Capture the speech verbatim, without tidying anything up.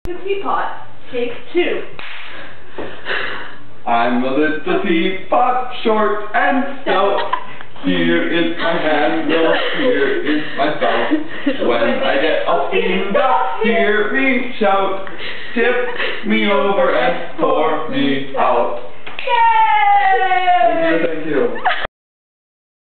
The teapot, take two. I'm a little teapot, short and stout. Here is my handle, here is my spout. When I get all steamed up, hear me shout. Tip me over and pour me out. Yay! Thank you, thank you.